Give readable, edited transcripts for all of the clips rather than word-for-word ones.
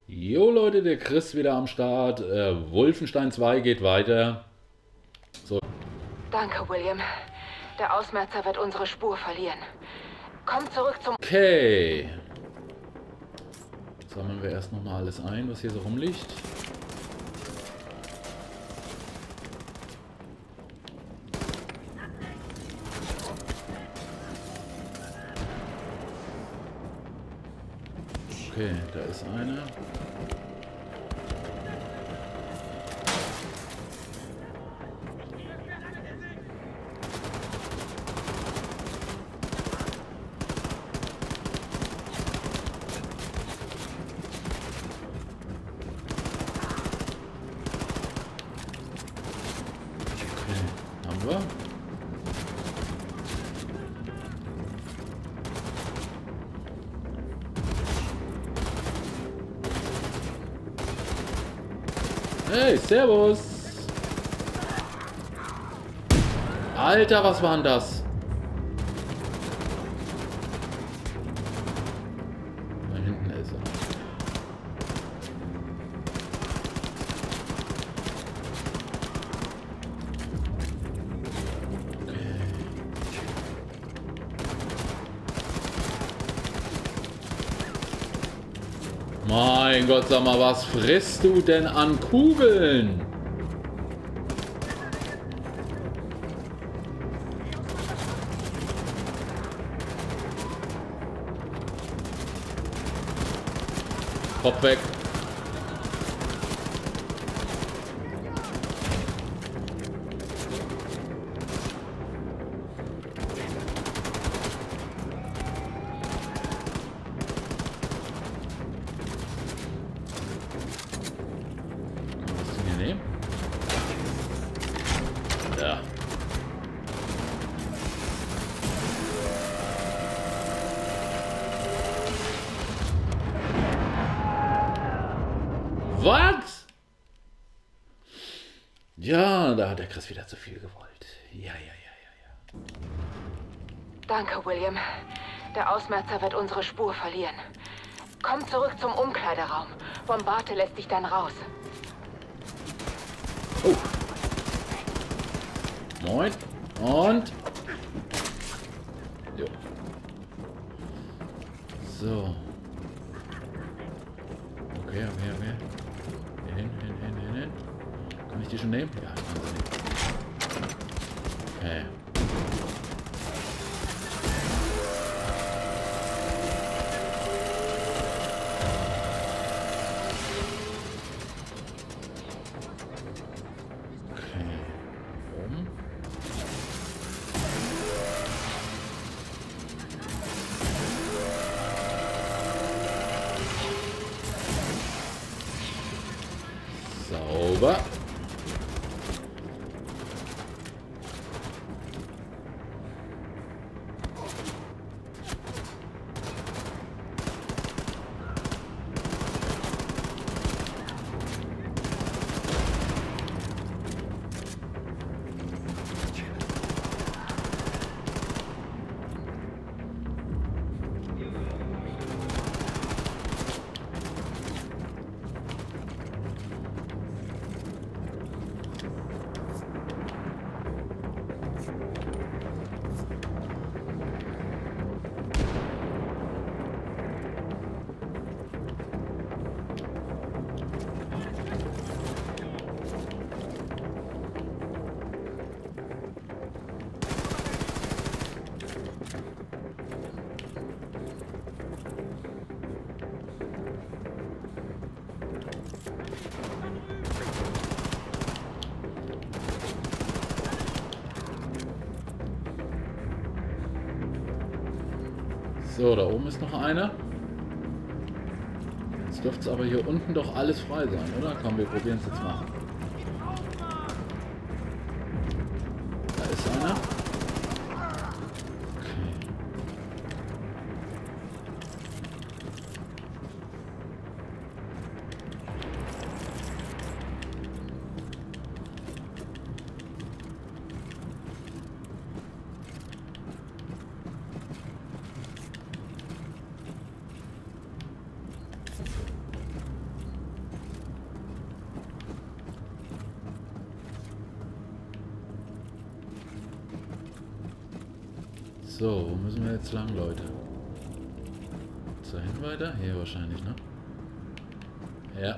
Jo Leute, der Chris wieder am Start. Wolfenstein 2 geht weiter. So. Danke, William. Der Ausmerzer wird unsere Spur verlieren. Komm zurück zum... Okay. Sammeln wir erst nochmal alles ein, was hier so rumliegt. Okay, da ist einer. Haben wir. Hey, servus! Alter, was war denn das? Da hinten ist er. Mein Gott, sag mal, was frisst du denn an Kugeln? Kopf weg. Ja. Was? Ja, da hat der Chris wieder zu viel gewollt. Ja. Danke, William. Der Ausmerzer wird unsere Spur verlieren. Komm zurück zum Umkleideraum. Bombate lässt dich dann raus. Oh. Moin. Und. Jo. So. Okay. Hin. Kann ich die schon nehmen? Ja, ich kann sie nehmen. Okay. Sauber. So, da oben ist noch einer. Jetzt dürfte es aber hier unten doch alles frei sein, oder? Komm, wir probieren es jetzt mal. Da ist einer. So, wo müssen wir jetzt lang, Leute? Dahin weiter? Hier wahrscheinlich, ne? Ja.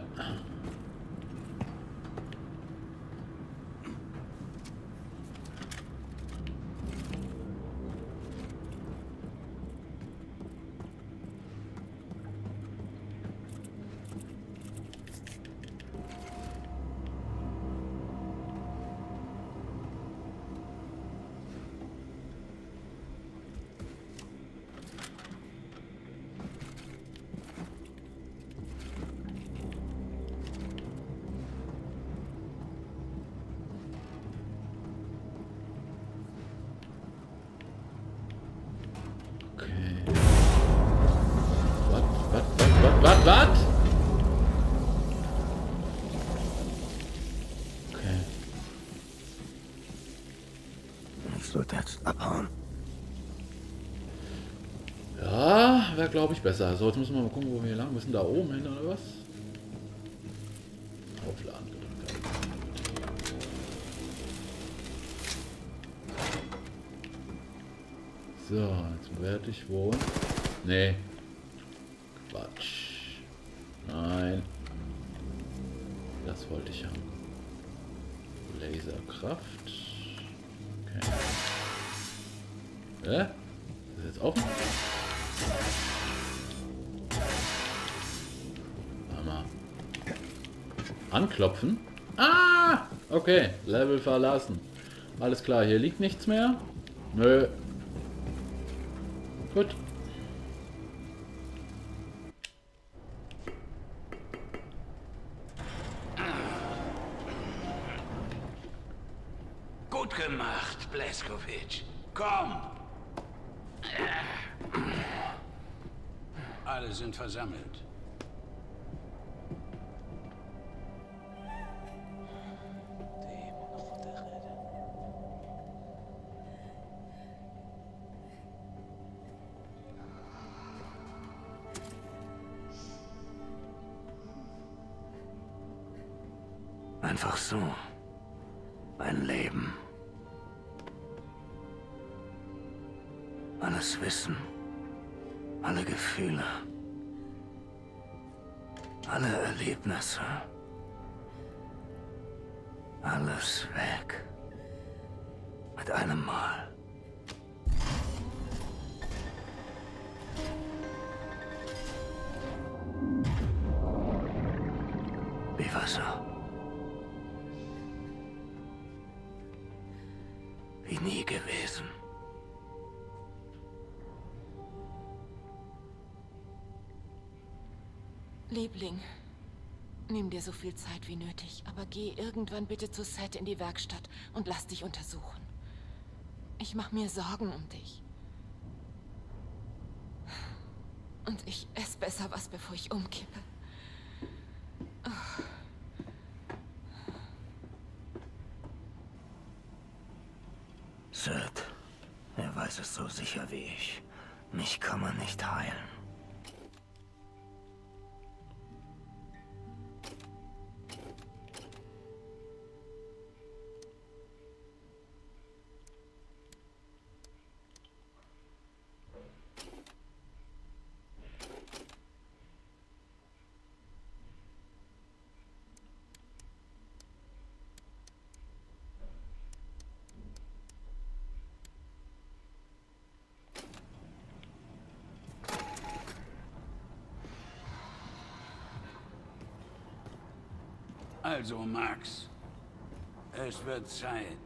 Was? Okay. Ich sollte jetzt abhauen. Ja, wäre glaube ich besser. So, jetzt müssen wir mal gucken, wo wir hier lang müssen. Da oben hin oder was? Aufladen gedrückt. So, jetzt werde ich wohl. Nee. Quatsch. Nein. Das wollte ich haben. Laserkraft. Okay. Ist das jetzt offen? Mal anklopfen. Ah! Okay. Level verlassen. Alles klar, hier liegt nichts mehr. Nö. Gut. Gut gemacht, Blazkowicz. Komm! Alle sind versammelt. Einfach so. Ein Leben. Alles Wissen. Alle Gefühle. Alle Erlebnisse. Alles weg. Mit einem Mal. Wie Wasser. Wie nie gewesen. Liebling, nimm dir so viel Zeit wie nötig, aber geh irgendwann bitte zu Seth in die Werkstatt und lass dich untersuchen. Ich mache mir Sorgen um dich. Und ich esse besser was, bevor ich umkippe. Seth, er weiß es so sicher wie ich. Mich kann man nicht heilen. Also, Max. Es wird Zeit.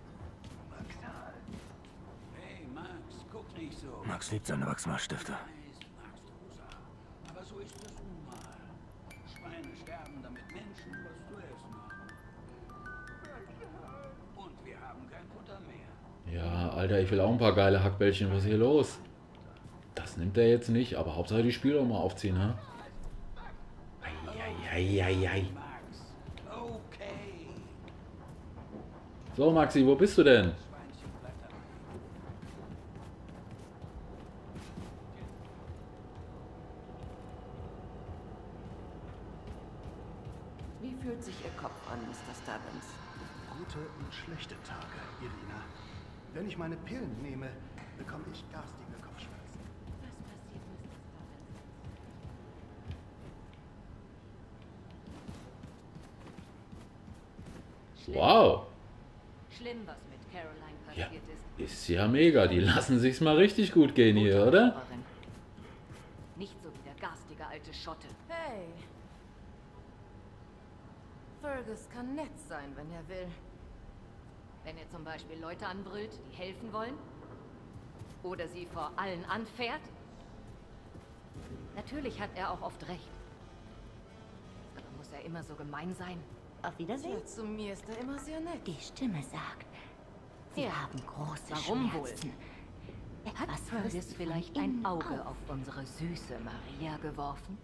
Hey, Max, guck nicht so. Max liebt seine Wachsmalstifte. Max Rosa. Aber so ist es nun mal. Schweine sterben, damit Menschen was zu essen haben. Und wir haben kein Futter mehr. Ja, Alter, ich will auch ein paar geile Hackbällchen. Was ist hier los? Das nimmt er jetzt nicht, aber Hauptsache die Spieler mal aufziehen, ha? Eieieiei. So, Maxi, wo bist du denn? Wie fühlt sich Ihr Kopf an, Mr. Stubbins? Gute und schlechte Tage, Irina. Wenn ich meine Pillen nehme, bekomme ich garstige Kopfschmerzen. Was passiert, Mr. Sparrow? Wow. Schlimm, was mit Caroline Ja, passiert ist. ist ja mega. Die lassen sich's mal richtig gut gehen hier, Gute oder? Opferin. Nicht so wie der garstige alte Schotte. Hey. Fergus kann nett sein, wenn er will. Wenn er zum Beispiel Leute anbrüllt, die helfen wollen? Oder sie vor allen anfährt? Natürlich hat er auch oft recht. Aber muss er immer so gemein sein? Auf Wiedersehen. Ja, zu mir ist er immer sehr nett. Die Stimme sagt, Sie Ja. haben große Warum wohl? Schmerzen. Hat Etwas Fergus frisst von vielleicht ein innen Auge auf. auf unsere süße Maria geworfen?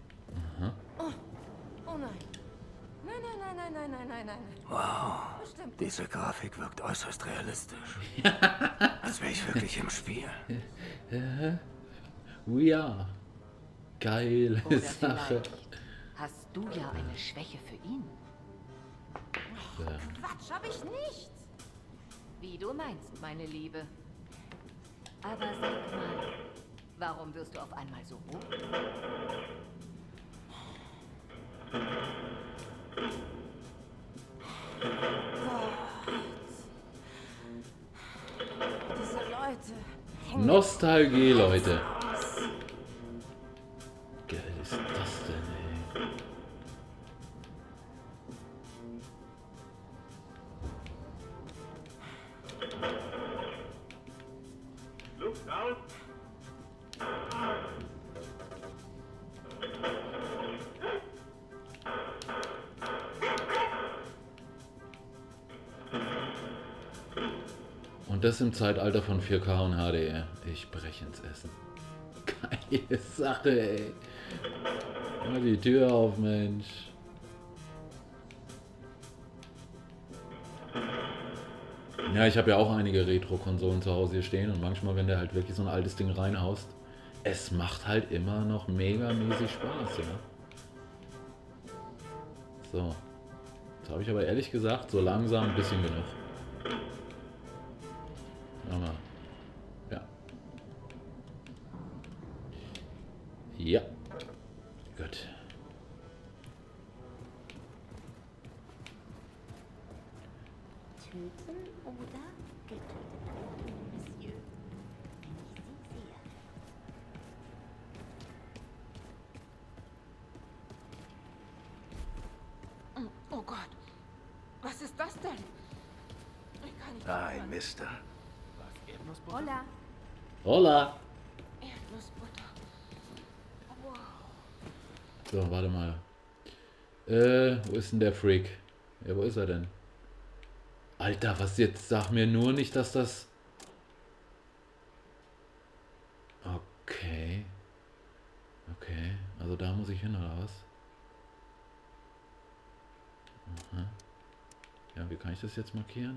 Oh nein. Nein, nein, nein, nein, nein, nein, nein, nein. Wow, Bestimmt. diese Grafik wirkt äußerst realistisch. Als wäre ich wirklich im Spiel. Ja. Geile Oder Sache. vielleicht hast du ja eine Schwäche für ihn? Ja. Quatsch, hab ich nicht. Wie du meinst, meine Liebe. Aber sag mal, warum wirst du auf einmal so rot? Diese Leute. Nostalgie, Leute. Geil ist das denn, ey? Und das im Zeitalter von 4K und HDR. Ich breche ins Essen. Geile Sache, ey. Mach die Tür auf, Mensch. Ja, ich habe ja auch einige Retro-Konsolen zu Hause hier stehen und manchmal, wenn du halt wirklich so ein altes Ding reinhaust, es macht halt immer noch megamäßig Spaß, ja. So. Jetzt habe ich aber ehrlich gesagt so langsam ein bisschen genug. Aber, ja. Ja. Gut. Töten oder getötet werden, Monsieur. Wenn ich Sie sehe. Oh Gott. Was ist das denn? Ich kann nicht Nein, hören. Mister. Hola. Hola! Erdnussbutter. Wow. So, warte mal. Wo ist denn der Freak? Ja, wo ist er denn? Alter, was jetzt? Sag mir nur nicht, dass das... Okay. Okay, also da muss ich hin, oder was? Aha. Ja, wie kann ich das jetzt markieren?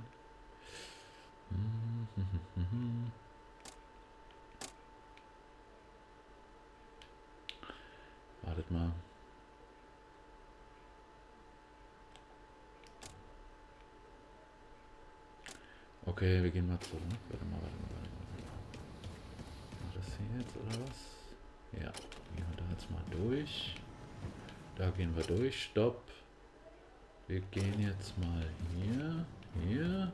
Wartet mal. Okay, wir gehen mal zurück. Warte mal. War das hier jetzt oder was? Ja, gehen wir da jetzt mal durch. Da gehen wir durch. Stopp. Wir gehen jetzt mal hier. Hier.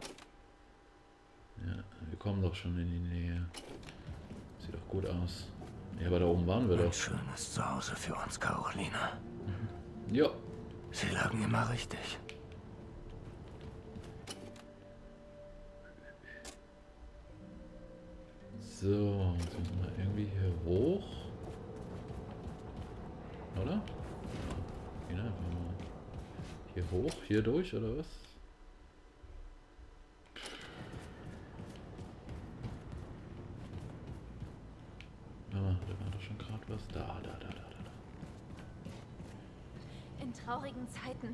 Ja, wir kommen doch schon in die Nähe. Sieht doch gut aus. Ja, aber da oben waren wir Ein doch. schönes Zuhause für uns, Carolina. Ja. Sie lagen immer richtig. So, jetzt müssen wir irgendwie hier hoch. Oder? Gehen einfach mal hier hoch, hier durch, oder was? Da war doch schon gerade was. Da. In traurigen Zeiten.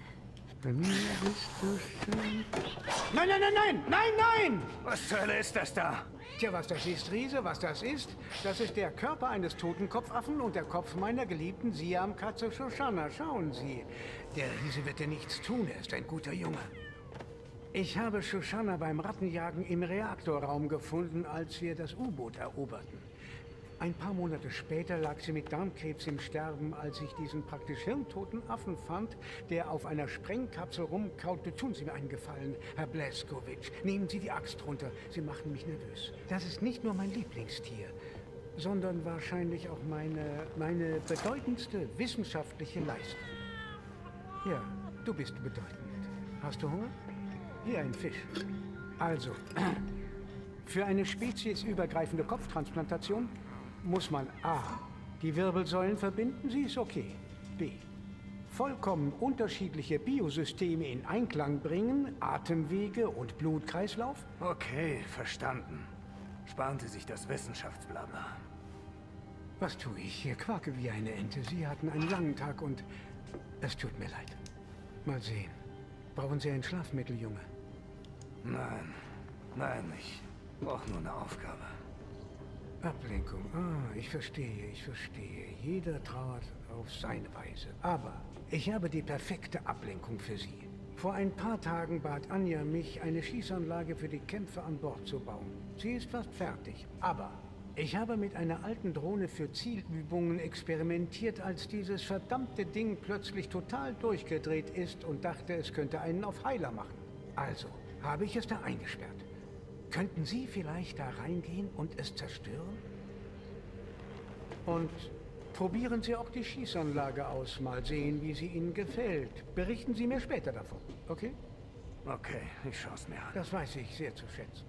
Nein, nein, nein, nein, nein, nein! Was zur Hölle ist das da? Tja, was das ist, Riese, was das ist der Körper eines toten Kopfaffen und der Kopf meiner geliebten Siamkatze Shoshana. Schauen Sie, der Riese wird dir nichts tun, er ist ein guter Junge. Ich habe Shoshana beim Rattenjagen im Reaktorraum gefunden, als wir das U-Boot eroberten. Ein paar Monate später lag sie mit Darmkrebs im Sterben, als ich diesen praktisch hirntoten Affen fand, der auf einer Sprengkapsel rumkaute. Tun Sie mir einen Gefallen, Herr Blazkowicz. Nehmen Sie die Axt runter. Sie machen mich nervös. Das ist nicht nur mein Lieblingstier, sondern wahrscheinlich auch meine bedeutendste wissenschaftliche Leistung. Ja, du bist bedeutend. Hast du Hunger? Hier ein Fisch. Also, für eine speziesübergreifende Kopftransplantation muss man A. die Wirbelsäulen verbinden, sie ist okay. B. vollkommen unterschiedliche Biosysteme in Einklang bringen, Atemwege und Blutkreislauf. Okay, verstanden. Sparen Sie sich das Wissenschaftsblabla. Was tue ich hier? Quake wie eine Ente. Sie hatten einen langen Tag und es tut mir leid. Mal sehen. Brauchen Sie ein Schlafmittel, Junge? Nein, ich brauche nur eine Aufgabe. Ablenkung. Ah, ich verstehe. Jeder trauert auf seine Weise. Aber ich habe die perfekte Ablenkung für Sie. Vor ein paar Tagen bat Anja mich, eine Schießanlage für die Kämpfe an Bord zu bauen. Sie ist fast fertig, aber ich habe mit einer alten Drohne für Zielübungen experimentiert, als dieses verdammte Ding plötzlich total durchgedreht ist und dachte, es könnte einen auf Heiler machen. Also habe ich es da eingesperrt. Könnten Sie vielleicht da reingehen und es zerstören? Und probieren Sie auch die Schießanlage aus. Mal sehen, wie sie Ihnen gefällt. Berichten Sie mir später davon, okay? Okay, ich schaue es mir an. Das weiß ich sehr zu schätzen.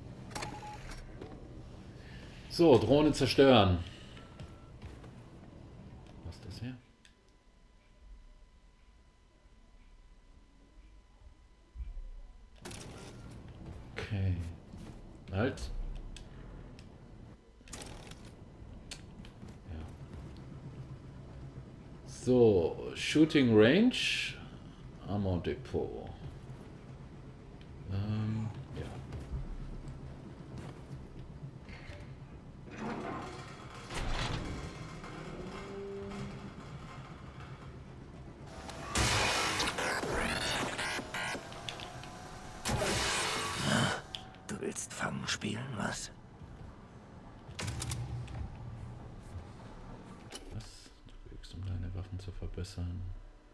So, Drohne zerstören. Was ist das hier? Okay. Halt. Ja. So, Shooting Range, Ammo Depot. Ja. Du willst Fangen spielen, was? Was? Du wirkst, um deine Waffen zu verbessern.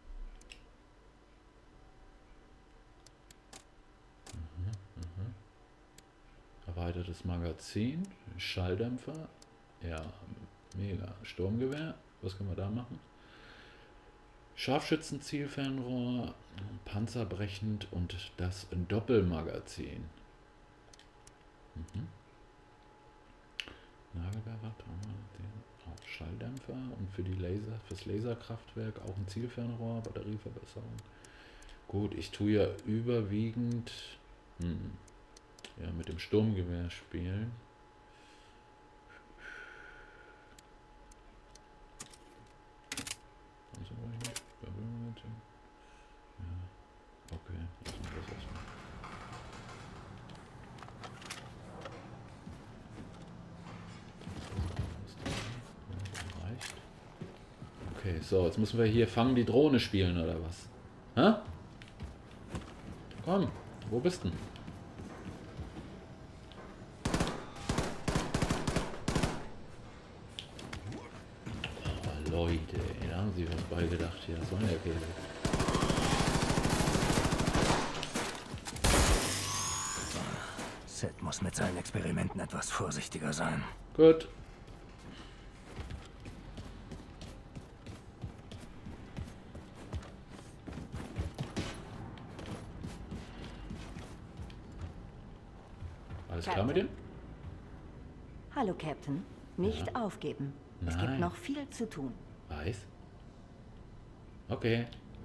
Erweitertes Magazin, Schalldämpfer, ja, mega. Sturmgewehr, was können wir da machen? Scharfschützenzielfernrohr, panzerbrechend und das Doppelmagazin. Nagelbeerwacht, auch Schalldämpfer und für die fürs Laserkraftwerk auch ein Zielfernrohr, Batterieverbesserung. Gut, ich tue ja überwiegend ja, mit dem Sturmgewehr spielen. Also, ja, okay, lassen wir das erstmal. Reicht. Okay, so, jetzt müssen wir hier Fangen die Drohne spielen, oder was? Hä? Komm, wo bist du denn? Leute, da haben sie was beigedacht hier. Das war der Käse. Seth muss mit seinen Experimenten etwas vorsichtiger sein. Gut. Alles klar mit dem? Hallo, Captain. Nicht aufgeben. Es gibt noch viel zu tun. Weiß. Okay.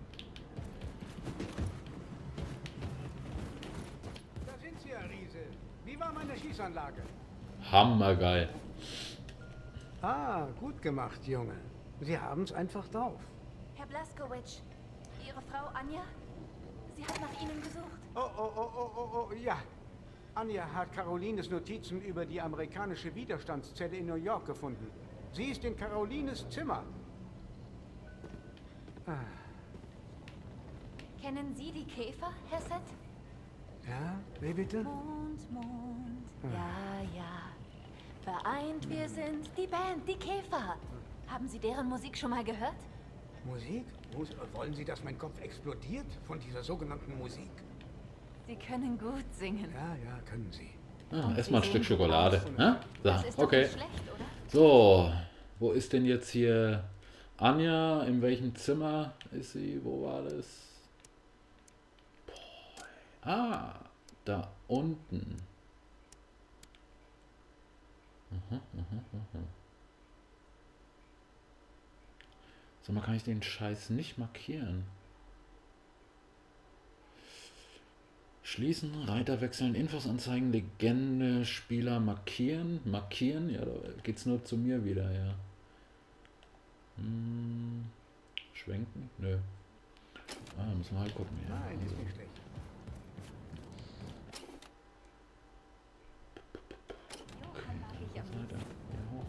Da sind Sie, Herr Riese. Wie war meine Schießanlage? Hammergeil. Ah, gut gemacht, Junge. Sie haben es einfach drauf. Herr Blazkowicz, Ihre Frau Anja? Sie hat nach Ihnen gesucht. Oh, ja. Anja hat Carolines Notizen über die amerikanische Widerstandszelle in New York gefunden. Sie ist in Carolines Zimmer. Kennen Sie die Käfer, Herr Seth? Ja, wie bitte? Mond, Mond, ja, ja. Vereint wir sind die Band, die Käfer. Haben Sie deren Musik schon mal gehört? Musik? Wollen Sie, dass mein Kopf explodiert von dieser sogenannten Musik? Sie können gut singen. Ja, ja, können Sie. Ah, erstmal ein Stück Schokolade. Ja? Das So, ist doch okay. nicht schlecht, oder? So, wo ist denn jetzt hier Anja? In welchem Zimmer ist sie? Wo war das? Boah. Ah, da unten. So, mal kann ich den Scheiß nicht markieren. Schließen, Reiter wechseln, Infos anzeigen, Legende, Spieler markieren. Markieren? Ja, da geht's nur zu mir wieder, ja. Schwenken? Nö. Ah, müssen wir halt gucken. Ja. Nein, ist nicht schlecht. Seite. Ja, hoch.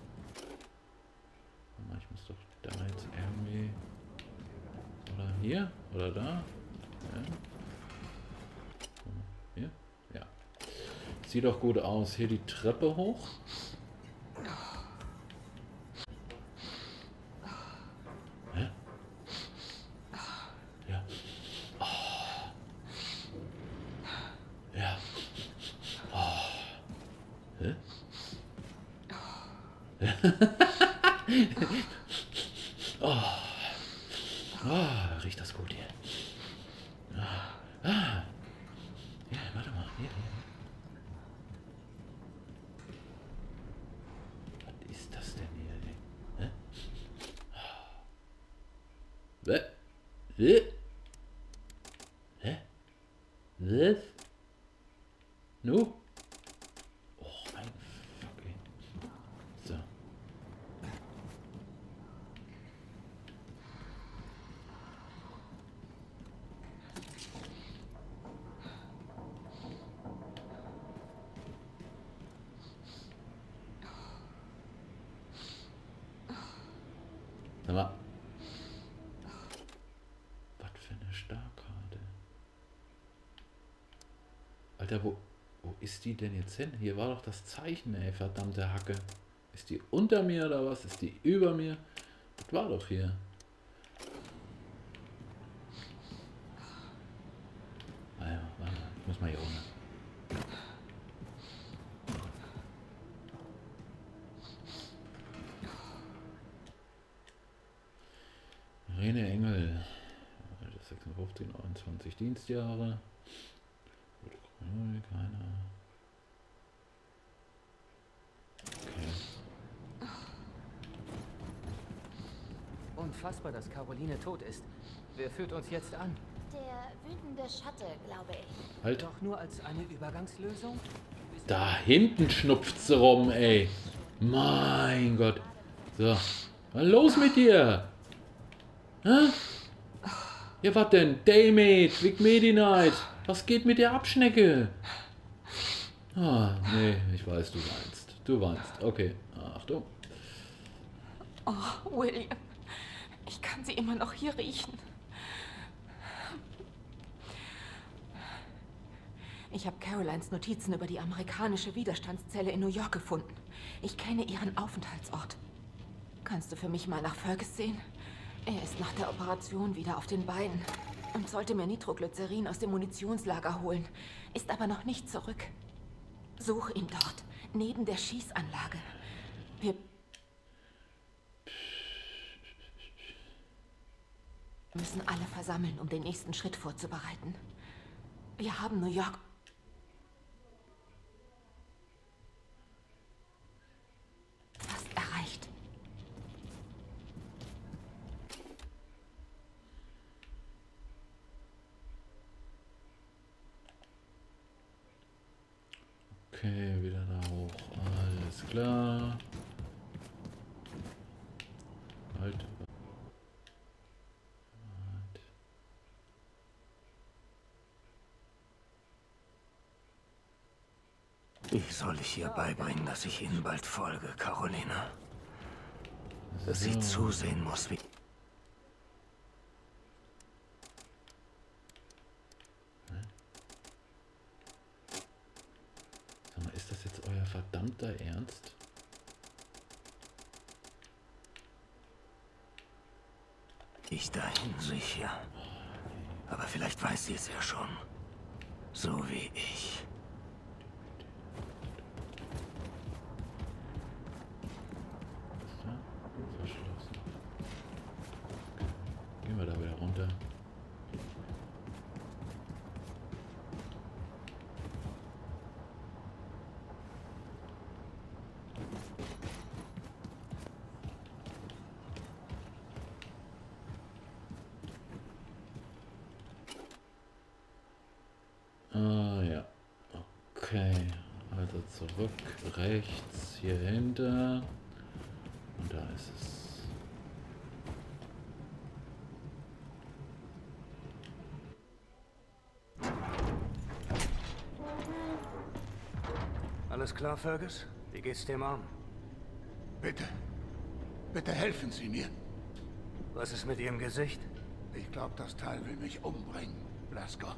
Ich muss doch da jetzt irgendwie. Oder hier? Oder da? Ja. Hier? Ja. Sieht doch gut aus. Hier die Treppe hoch. Hä? Ja. Oh. Ja. Oh. Hä? Oh. Oh, riecht das gut hier. Ja, warte mal. Hier. Was ist das denn hier? Hä? Hä? Was? Nu? Oh, mein Fuck, ey. So. Sag mal. Was für eine Starkarte. Alter, wo ist die denn jetzt hin? Hier war doch das Zeichen, ey, verdammte Hacke. Ist die unter mir oder was? Ist die über mir? Das war doch hier. Ah ja, warte, ich muss mal hier runter. Rene Engel. 56, 29 Dienstjahre. Keiner. Okay. Unfassbar, dass Caroline tot ist. Wer führt uns jetzt an? Der wütende Schatte, glaube ich. Halt. Doch nur als eine Übergangslösung? Da hinten schnupft sie rum, ey. Mein Gott. So. Was los mit dir? Hä? Ja, was denn? Daymate, Vic Medi-Night. Was geht mit der Abschnecke? Ah, nee, ich weiß, du weinst. Du weinst. Okay, Achtung. Oh, William. Ich kann sie immer noch hier riechen. Ich habe Carolines Notizen über die amerikanische Widerstandszelle in New York gefunden. Ich kenne ihren Aufenthaltsort. Kannst du für mich mal nach Fergus sehen? Er ist nach der Operation wieder auf den Beinen und sollte mir Nitroglycerin aus dem Munitionslager holen, ist aber noch nicht zurück. Such ihn dort, neben der Schießanlage. Wir müssen alle versammeln, um den nächsten Schritt vorzubereiten. Wir haben New York fast erreicht. Okay, wieder da hoch. Alles klar. Halt. Wie soll ich ihr beibringen, dass ich Ihnen bald folge, Caroline? Dass sie zusehen muss, wie... verdammter Ernst? Ich dahin sicher. Aber vielleicht weiß sie es ja schon. So wie ich. Verschlossen. Gehen wir da wieder runter. Ah ja, okay, also zurück, rechts, hier hinter und da ist es. Alles klar, Fergus? Wie geht's dem Arm? Bitte. Bitte helfen Sie mir. Was ist mit Ihrem Gesicht? Ich glaube, das Teil will mich umbringen, Blasko.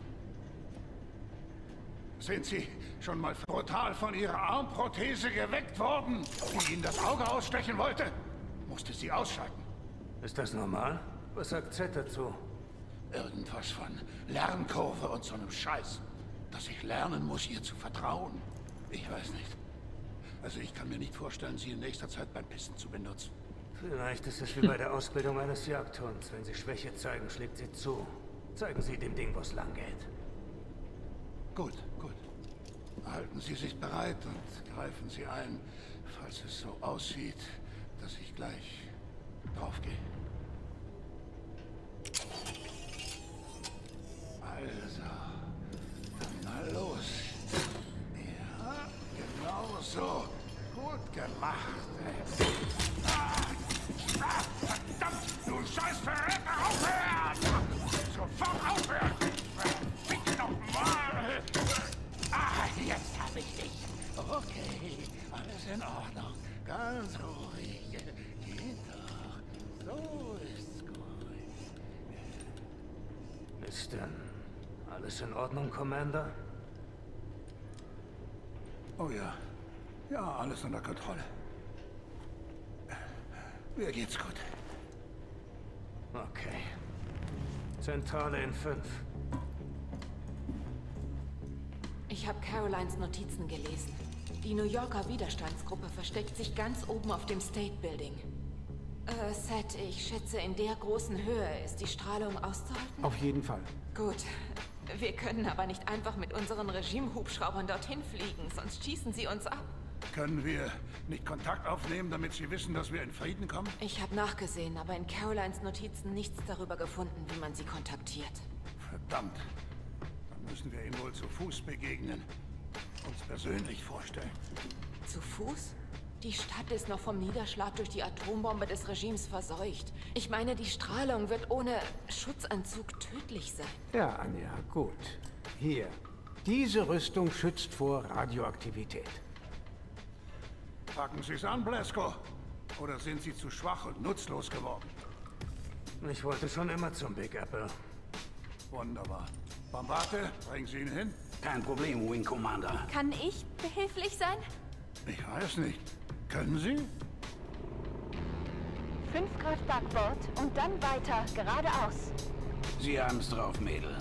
Sind Sie schon mal brutal von Ihrer Armprothese geweckt worden, die Ihnen das Auge ausstechen wollte? Musste sie ausschalten. Ist das normal? Was sagt Z dazu? Irgendwas von Lernkurve und so einem Scheiß. Dass ich lernen muss, ihr zu vertrauen. Ich weiß nicht. Also ich kann mir nicht vorstellen, sie in nächster Zeit beim Pissen zu benutzen. Vielleicht ist es wie bei der Ausbildung eines Jagdhunds. Wenn Sie Schwäche zeigen, schlägt sie zu. Zeigen Sie dem Ding, wo es lang geht. Gut, gut. Halten Sie sich bereit und greifen Sie ein, falls es so aussieht, dass ich gleich draufgehe. Also, dann mal los. Ja, genau so. Gut gemacht, ey. Verdammt, du scheiß Verräter, aufhören! Sofort aufhören! Fick nochmal! Jetzt hab ich dich. Okay, alles in Ordnung. Ganz ruhig. Geht doch. So ist's gut. Ist denn alles in Ordnung, Commander? Oh ja. Ja, alles unter Kontrolle. Mir geht's gut. Okay. Zentrale in 5. Ich habe Carolines Notizen gelesen. Die New Yorker Widerstandsgruppe versteckt sich ganz oben auf dem State Building. Seth, ich schätze, in der großen Höhe ist die Strahlung auszuhalten? Auf jeden Fall. Gut. Wir können aber nicht einfach mit unseren Regime-Hubschraubern dorthin fliegen, sonst schießen sie uns ab. Können wir nicht Kontakt aufnehmen, damit Sie wissen, dass wir in Frieden kommen? Ich habe nachgesehen, aber in Carolines Notizen nichts darüber gefunden, wie man sie kontaktiert. Verdammt. Dann müssen wir ihm wohl zu Fuß begegnen. Uns persönlich vorstellen. Zu Fuß? Die Stadt ist noch vom Niederschlag durch die Atombombe des Regimes verseucht. Ich meine, die Strahlung wird ohne Schutzanzug tödlich sein. Ja, Anja, gut. Hier. Diese Rüstung schützt vor Radioaktivität. Packen Sie es an, Blasko. Oder sind Sie zu schwach und nutzlos geworden? Ich wollte schon immer zum Big Apple. Wunderbar. Bombate, bringen Sie ihn hin? Kein Problem, Wing Commander. Kann ich behilflich sein? Ich weiß nicht. Können Sie? 5 Grad Backbord und dann weiter, geradeaus. Sie haben's drauf, Mädel.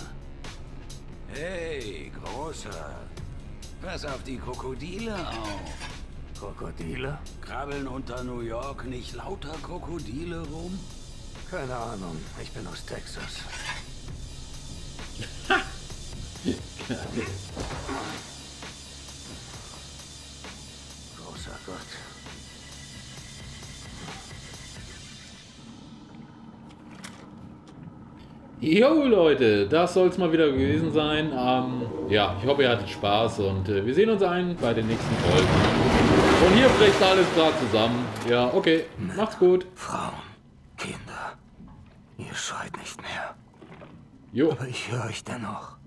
Hey, Großer. Pass auf die Krokodile auf. Krokodile? Krabbeln unter New York nicht lauter Krokodile rum? Keine Ahnung. Ich bin aus Texas. Großer Gott. Jo Leute, das soll es mal wieder gewesen sein. Ja, ich hoffe, ihr hattet Spaß und wir sehen uns bei den nächsten Folgen. Und hier bricht alles gerade zusammen. Ja, okay, macht's gut. Frauen, Kinder, ihr schreit nicht mehr. Jo. Aber ich höre euch dennoch.